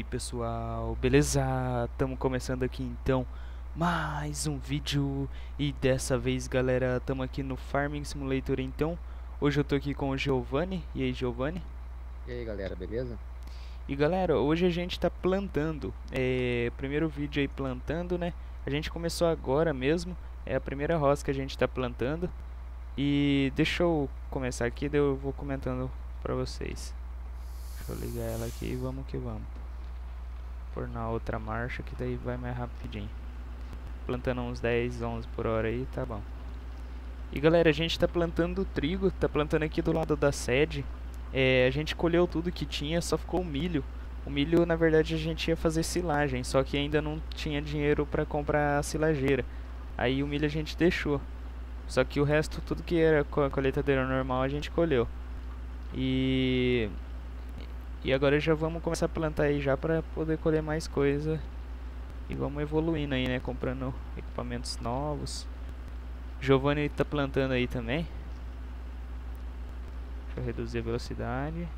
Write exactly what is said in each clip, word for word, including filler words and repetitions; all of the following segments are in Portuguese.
pessoal, beleza? Estamos começando aqui então mais um vídeo e dessa vez, galera, estamos aqui no Farming Simulator. Então hoje eu tô aqui com o Giovanni. E aí, Giovanni? E aí, galera, beleza? E galera, hoje a gente tá plantando, é, primeiro vídeo aí plantando, né? A gente começou agora mesmo, é a primeira roça que a gente tá plantando. E deixa eu começar aqui, daí eu vou comentando pra vocês. Deixa eu ligar ela aqui e vamos que vamos. Por na outra marcha, que daí vai mais rapidinho. Plantando uns dez, onze por hora aí, tá bom. E galera, a gente tá plantando trigo, tá plantando aqui do lado da sede. É, a gente colheu tudo que tinha, só ficou o milho. O milho, na verdade, a gente ia fazer silagem, só que ainda não tinha dinheiro pra comprar a silageira. Aí o milho a gente deixou. Só que o resto, tudo que era com a colheitadeira normal, a gente colheu. E... E agora já vamos começar a plantar aí já pra poder colher mais coisa. E vamos evoluindo aí, né? Comprando equipamentos novos. Giovanni tá plantando aí também. Deixa eu reduzir a velocidade.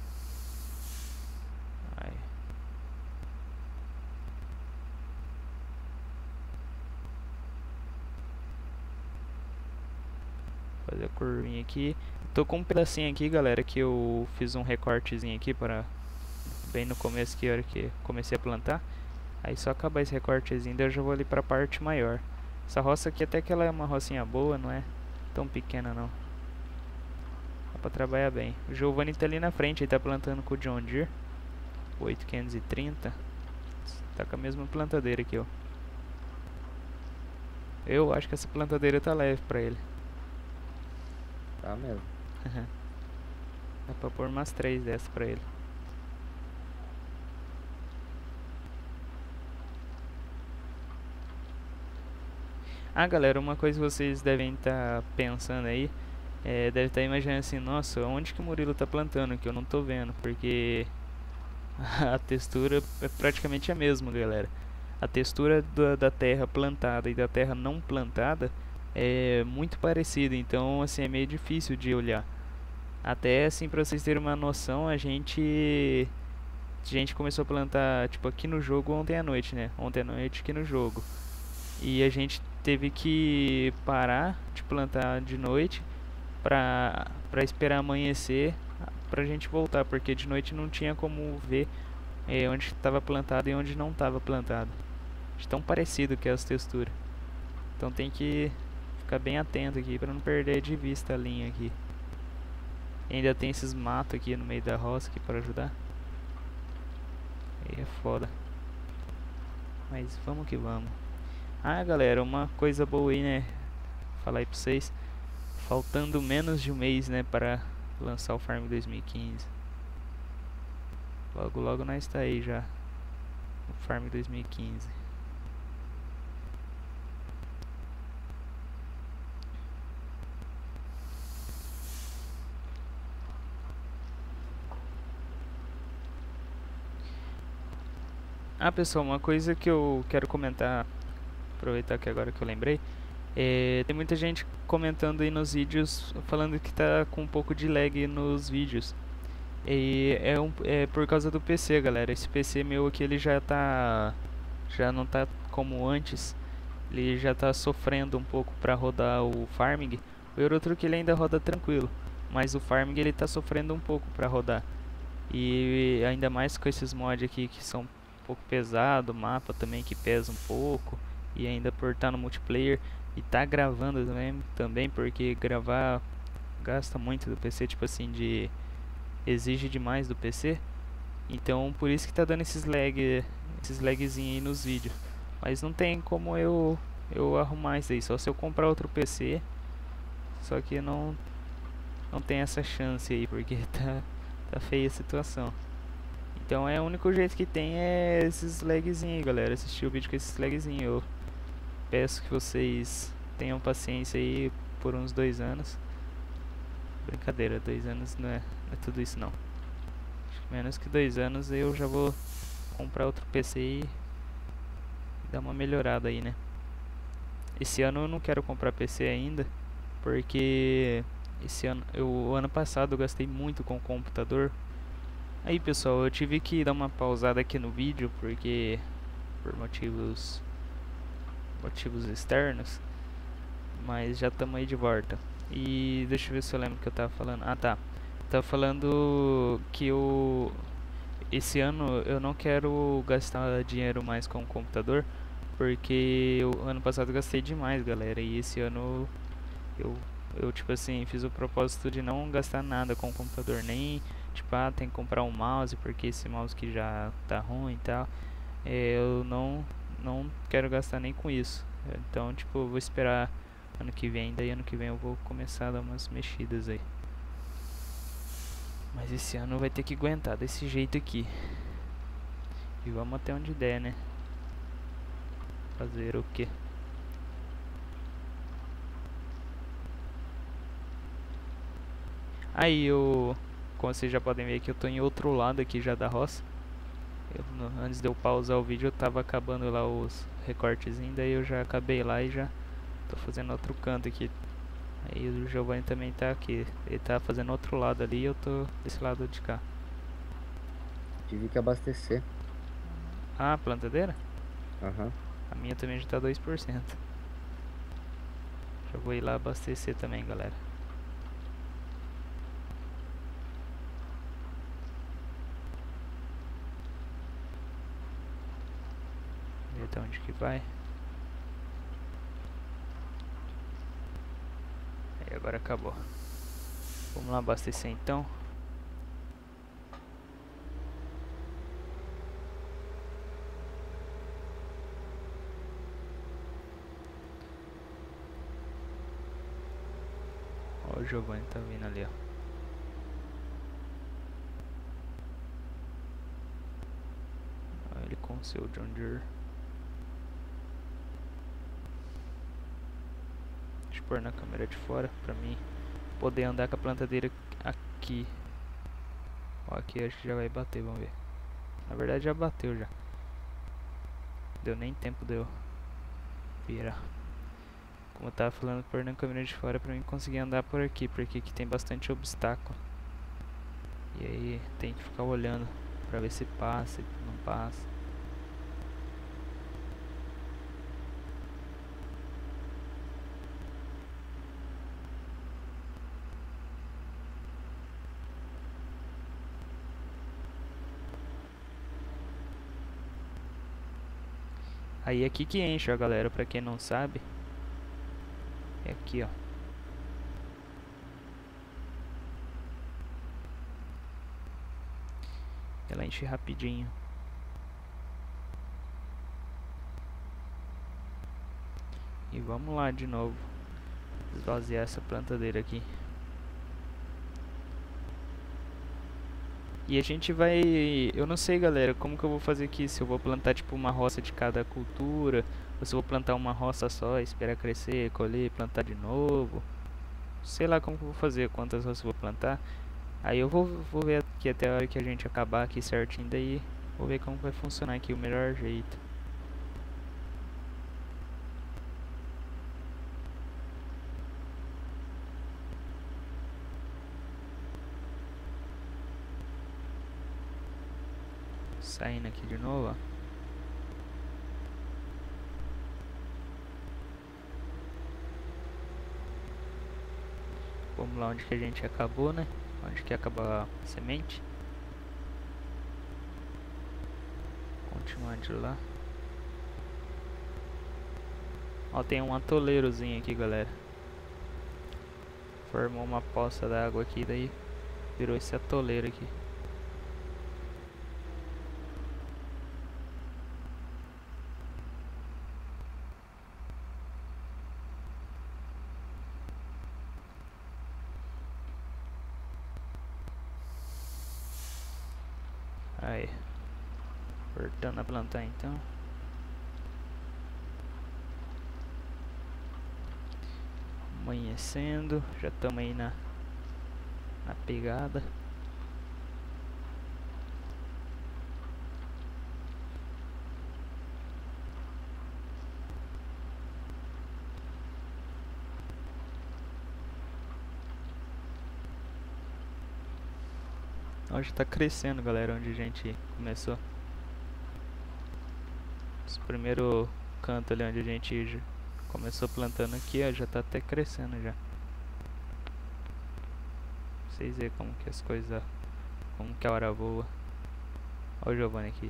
Aí. Fazer a curvinha aqui. Tô com um pedacinho aqui, galera, que eu fiz um recortezinho aqui para bem no começo, que hora que comecei a plantar. Aí só acabar esse recortezinho, daí eu já vou ali pra parte maior. Essa roça aqui até que ela é uma rocinha boa, não é tão pequena não. Dá pra trabalhar bem. O Giovanni tá ali na frente, ele tá plantando com o John Deere oito quinhentos e trinta. Tá com a mesma plantadeira aqui, ó. Eu acho que essa plantadeira tá leve pra ele. Tá mesmo. Dá pra pôr umas três dessas pra ele. Ah, galera, uma coisa que vocês devem estar tá pensando aí, é, deve estar tá imaginando assim, nossa, onde que o Murilo tá plantando, que eu não tô vendo, porque a textura é praticamente a mesma, galera. A textura da, da terra plantada e da terra não plantada é muito parecida, então assim é meio difícil de olhar. Até assim, pra vocês terem uma noção, a gente a gente começou a plantar tipo aqui no jogo ontem à noite, né? Ontem à noite aqui no jogo. E a gente teve que parar de plantar de noite pra, pra esperar amanhecer pra gente voltar, porque de noite não tinha como ver é, onde estava plantado e onde não estava plantado. De tão parecido que é as texturas. Então tem que ficar bem atento aqui para não perder de vista a linha aqui. E ainda tem esses matos aqui no meio da roça aqui para ajudar. Aí é foda. Mas vamos que vamos. Ah, galera, uma coisa boa aí, né? Falar aí pra vocês. Faltando menos de um mês, né, para lançar o Farm dois mil e quinze. Logo, logo nós tá aí já no Farm dois mil e quinze. Ah, pessoal, uma coisa que eu quero comentar, aproveitar que agora que eu lembrei, é, tem muita gente comentando aí nos vídeos, falando que tá com um pouco de lag nos vídeos. E é, um, é por causa do P C, galera. Esse P C meu aqui, ele já tá, já não tá como antes. Ele já tá sofrendo um pouco para rodar o Farming. O Eurotruck ele ainda roda tranquilo, mas o Farming ele tá sofrendo um pouco para rodar. E ainda mais com esses mods aqui que são um pouco pesado, mapa também que pesa um pouco, e ainda por estar no multiplayer e tá gravando também, também porque gravar gasta muito do P C, tipo assim, de exige demais do P C. Então por isso que tá dando esses lag, esses lagzinhos aí nos vídeos. Mas não tem como eu eu arrumar isso aí, só se eu comprar outro P C. Só que não não tem essa chance aí, porque tá tá feia a situação. Então é o único jeito que tem é esses lagzinhos aí, galera. Assistir o vídeo com esses lagzinhos. Eu peço que vocês tenham paciência aí por uns dois anos. Brincadeira, dois anos não é, não é tudo isso não. Acho que menos que dois anos eu já vou comprar outro P C e dar uma melhorada aí, né? Esse ano eu não quero comprar P C ainda, porque esse ano, eu, o ano passado eu gastei muito com o computador. Aí pessoal, eu tive que dar uma pausada aqui no vídeo porque por motivos motivos externos, mas já estamos aí de volta. E deixa eu ver se eu lembro o que eu tava falando. Ah, tá. Tava falando que eu esse ano eu não quero gastar dinheiro mais com o computador, porque eu, ano passado eu gastei demais, galera, e esse ano eu eu tipo assim, fiz o propósito de não gastar nada com o computador, nem tipo, ah, tem que comprar um mouse porque esse mouse que já tá ruim e tal. É, eu não não quero gastar nem com isso. Então, tipo, eu vou esperar ano que vem, daí ano que vem eu vou começar a dar umas mexidas aí. Mas esse ano vai ter que aguentar desse jeito aqui. E vamos até onde der, né? Fazer o quê? Aí eu, como vocês já podem ver aqui, eu tô em outro lado aqui já da roça. Eu, no, antes de eu pausar o vídeo eu tava acabando lá os recortezinhos, daí eu já acabei lá e já tô fazendo outro canto aqui. Aí o Giovanni também tá aqui, ele tá fazendo outro lado ali e eu tô desse lado de cá. Tive que abastecer. Ah, plantadeira? Aham. A minha também já tá dois por cento. Já vou ir lá abastecer também, galera. Ver até onde que vai. Aí agora acabou. Vamos lá abastecer então. Ó, o Giovanni tá vindo ali, ó. Ó, ele com o seu John Deere. Deixa eu pôr na câmera de fora pra mim poder andar com a plantadeira aqui. Ó, aqui acho que já vai bater, vamos ver. Na verdade já bateu já. Deu nem tempo de eu virar. Como eu tava falando, pôr na câmera de fora pra mim conseguir andar por aqui, porque aqui tem bastante obstáculo. E aí tem que ficar olhando pra ver se passa, se não passa. Aí é aqui que enche, ó, galera, pra quem não sabe. É aqui, ó. Ela enche rapidinho. E vamos lá de novo. Esvaziar essa plantadeira aqui. E a gente vai... Eu não sei, galera, como que eu vou fazer aqui. Se eu vou plantar, tipo, uma roça de cada cultura. Ou se eu vou plantar uma roça só, esperar crescer, colher, plantar de novo. Sei lá como que eu vou fazer, quantas roças eu vou plantar. Aí eu vou, vou ver aqui até a hora que a gente acabar aqui certinho. Daí vou ver como vai funcionar aqui o melhor jeito. Saindo aqui de novo, ó. Vamos lá onde que a gente acabou, né? Onde que acabou a semente. Continuar de lá. Ó, tem um atoleirozinho aqui, galera. Formou uma poça d'água aqui, daí virou esse atoleiro aqui. Aí, voltando a plantar então. Amanhecendo, já estamos aí na, na pegada. Hoje tá crescendo, galera, onde a gente começou. Esse primeiro canto ali onde a gente já começou plantando aqui, ó, já tá até crescendo já. Pra vocês verem como que as coisas, como que a hora voa. Olha o Giovanni aqui.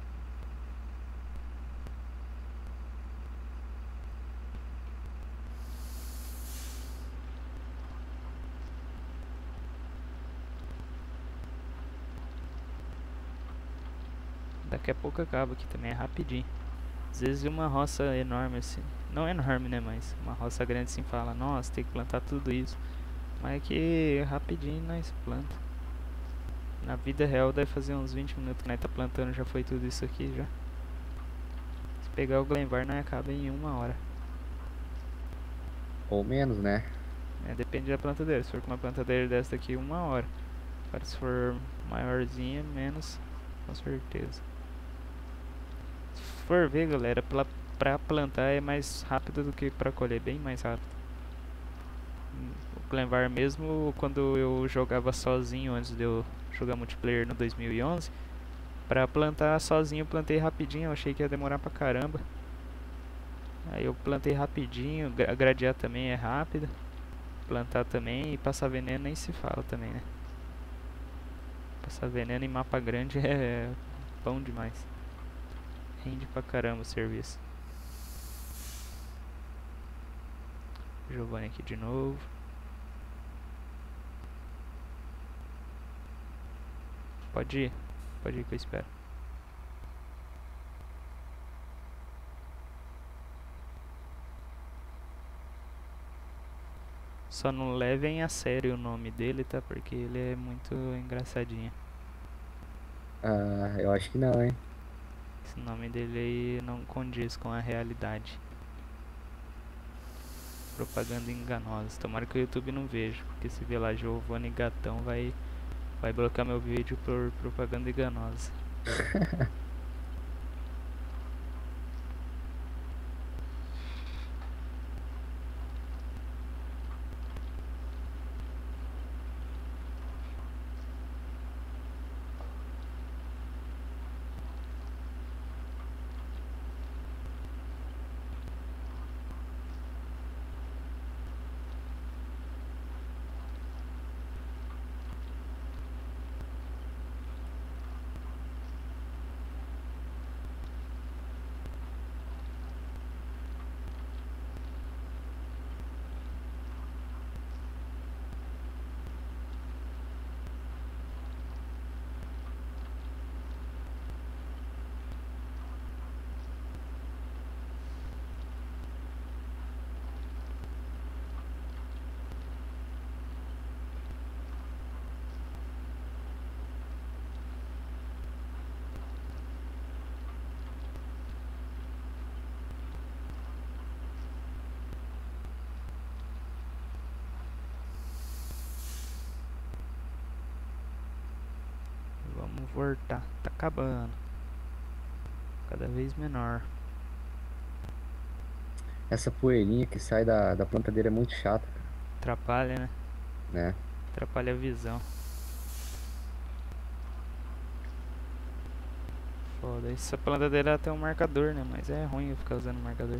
Daqui a pouco acaba aqui também, é rapidinho. Às vezes uma roça enorme assim, não enorme né, mas uma roça grande assim fala, nossa, tem que plantar tudo isso. Mas é que rapidinho nós planta. Na vida real deve fazer uns vinte minutos que nós tá plantando, já foi tudo isso aqui já. Se pegar o Glenvar, nós acaba em uma hora. Ou menos, né? É, depende da plantadeira. Se for com uma plantadeira dessa daqui, uma hora. Agora se for maiorzinha, menos, com certeza. Se for ver, galera, pra, pra plantar é mais rápido do que pra colher, bem mais rápido. O Glenvar mesmo, quando eu jogava sozinho antes de eu jogar multiplayer no dois mil e onze, pra plantar sozinho eu plantei rapidinho, eu achei que ia demorar pra caramba. Aí eu plantei rapidinho, gra gradear também é rápido. Plantar também e passar veneno nem se fala também, né? Passar veneno em mapa grande é bom demais. Rende pra caramba o serviço. Giovanni aqui de novo. Pode ir, pode ir que eu espero. Só não levem a sério o nome dele, tá? Porque ele é muito engraçadinho. Ah, eu acho que não, hein? Esse nome dele aí não condiz com a realidade. Propaganda enganosa. Tomara que o YouTube não veja, porque se ver lá Giovanni Gatão vai, vai bloquear meu vídeo por propaganda enganosa. Vamos voltar. Tá acabando. Cada vez menor. Essa poeirinha que sai da, da plantadeira é muito chata, cara, Atrapalha, né? né? Atrapalha a visão. Foda. Essa plantadeira tem um marcador, né? Mas é ruim eu ficar usando marcador.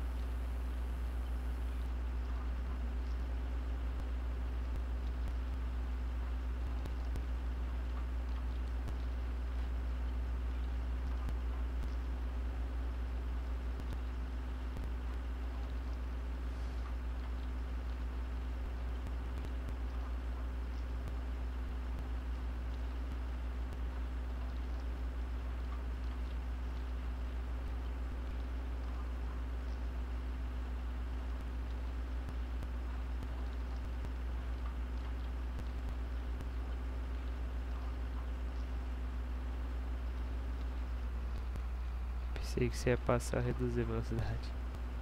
Pensei que você ia passar a reduzir a velocidade.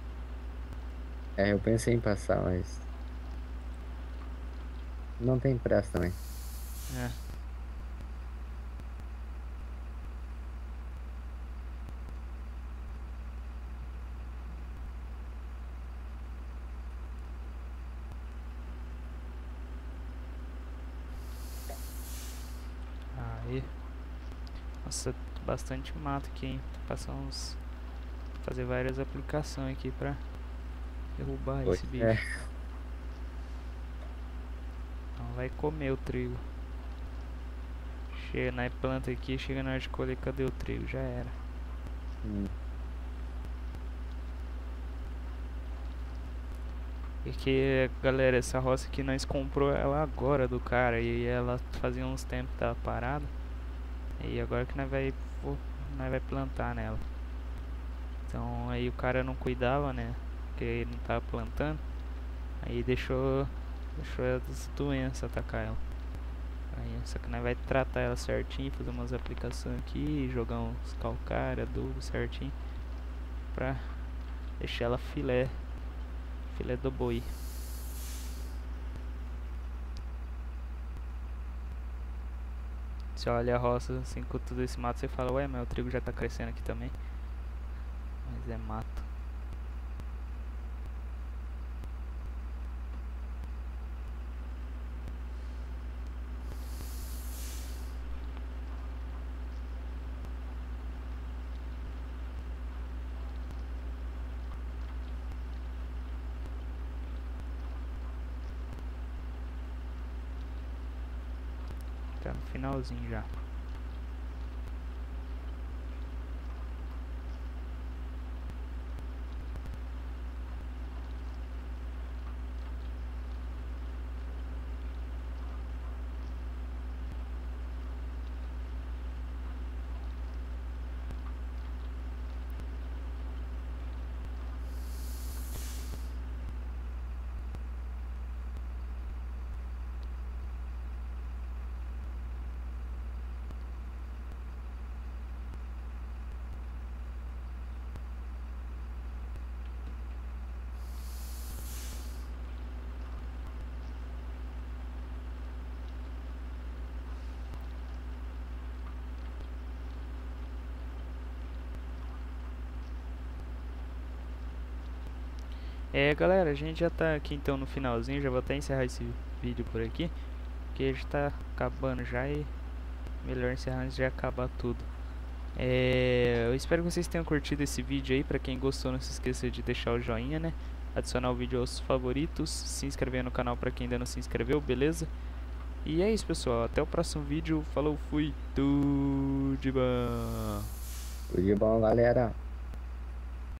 É, eu pensei em passar, mas não tem pressa também. É. Aí. Nossa, bastante mato aqui, hein? Vou passar uns... fazer várias aplicações aqui pra derrubar Pois esse é. bicho. Não vai comer o trigo. Chega na planta aqui, chega na hora de colher, cadê o trigo? Já era. Hum. Porque, galera, essa roça aqui nós comprou ela agora do cara. E ela fazia uns tempos que tava parada. E agora que nós vai, nós vai plantar nela. Então aí o cara não cuidava, né? Porque ele não tava plantando. Aí deixou, deixou as doenças atacar ela. Aí, só que nós vai tratar ela certinho, fazer umas aplicações aqui, jogar uns calcário, adubo certinho. Pra deixar ela filé, filé do boi. Você olha a roça assim com tudo esse mato, você fala, ué, mas o trigo já tá crescendo aqui também. Mas é mato. Tá no finalzinho já. É, galera, a gente já tá aqui então no finalzinho, já vou até encerrar esse vídeo por aqui, porque já tá acabando já e melhor encerrar antes de acabar tudo. É, eu espero que vocês tenham curtido esse vídeo aí. Pra quem gostou, não se esqueça de deixar o joinha, né? Adicionar o vídeo aos favoritos, se inscrever no canal pra quem ainda não se inscreveu, beleza? E é isso, pessoal, até o próximo vídeo. Falou, fui, tudo de bom. Tudo de bom, galera.